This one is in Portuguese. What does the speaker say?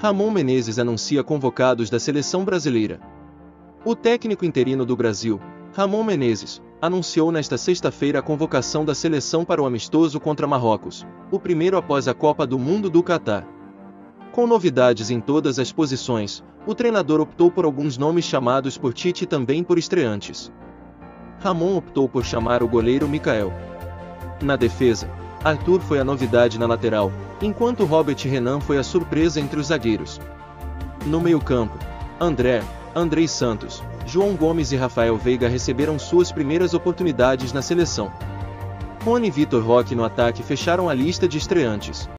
Ramon Menezes anuncia convocados da seleção brasileira. O técnico interino do Brasil, Ramon Menezes, anunciou nesta sexta-feira a convocação da seleção para o amistoso contra Marrocos, o primeiro após a Copa do Mundo do Catar. Com novidades em todas as posições, o treinador optou por alguns nomes chamados por Tite e também por estreantes. Ramon optou por chamar o goleiro Mikael. Na defesa, Arthur foi a novidade na lateral, enquanto Robert Renan foi a surpresa entre os zagueiros. No meio-campo, Andrei Santos, João Gomes e Rafael Veiga receberam suas primeiras oportunidades na seleção. Rony e Vitor Roque no ataque fecharam a lista de estreantes.